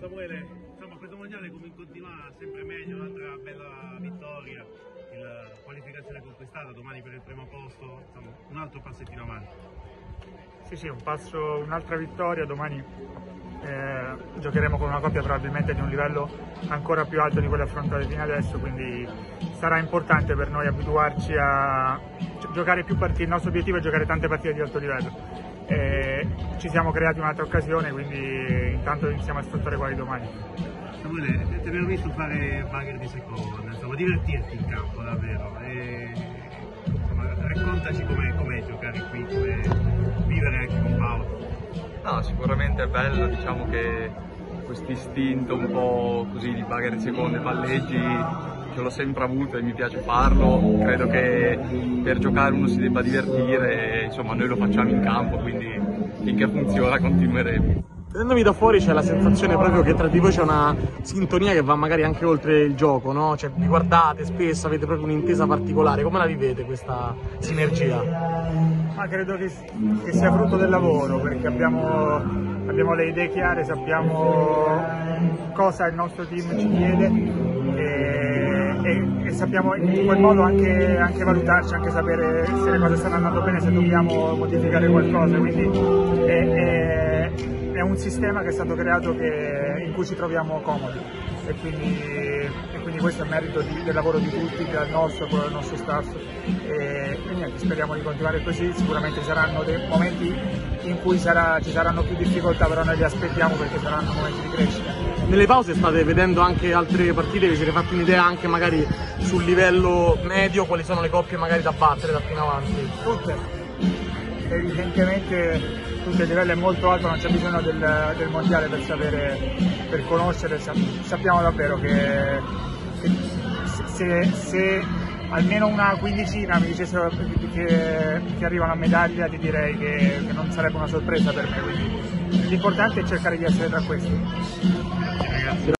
Samuele, insomma questo mondiale continua sempre meglio, un'altra bella vittoria, la qualificazione conquistata, domani per il primo posto, insomma, un altro passettino avanti. Sì, un'altra vittoria, domani giocheremo con una coppia probabilmente di un livello ancora più alto di quello affrontato fino adesso, quindi sarà importante per noi abituarci a giocare più partite. Il nostro obiettivo è giocare tante partite di alto livello. Ci siamo creati un'altra occasione, quindi intanto iniziamo a sfruttare quella di domani. Samuele, ti abbiamo visto fare bagger di seconda, insomma, divertirti in campo davvero. Insomma, raccontaci com'è giocare qui, com'è vivere anche con Paolo. No, sicuramente è bello, diciamo che questo istinto un po' così di bagger di seconda e palleggi ce l'ho sempre avuto e mi piace farlo. Credo che per giocare uno si debba divertire e insomma noi lo facciamo in campo, quindi finché funziona continueremo. Vedendomi da fuori c'è la sensazione proprio che tra di voi c'è una sintonia che va magari anche oltre il gioco, no? Cioè vi guardate spesso, avete proprio un'intesa particolare, come la vivete questa sinergia? Ma credo che sia frutto del lavoro, perché abbiamo le idee chiare, sappiamo cosa il nostro team ci chiede e sappiamo in quel modo anche valutarci, anche sapere se le cose stanno andando bene, se dobbiamo modificare qualcosa, quindi è un sistema che è stato creato in cui ci troviamo comodi e quindi questo è merito del lavoro di tutti, del nostro, quello del nostro staff e niente, speriamo di continuare così. Sicuramente ci saranno dei momenti in cui ci saranno più difficoltà, però noi li aspettiamo perché saranno momenti di crescita. Nelle pause state vedendo anche altre partite, vi siete fatti un'idea anche magari sul livello medio, quali sono le coppie magari da battere da qui in avanti? Tutte, evidentemente tutto il livello è molto alto, non c'è bisogno del mondiale per conoscere, sappiamo davvero che se almeno una quindicina mi dicessero che arrivano a medaglia ti direi che non sarebbe una sorpresa per me, quindi l'importante è cercare di essere tra questi.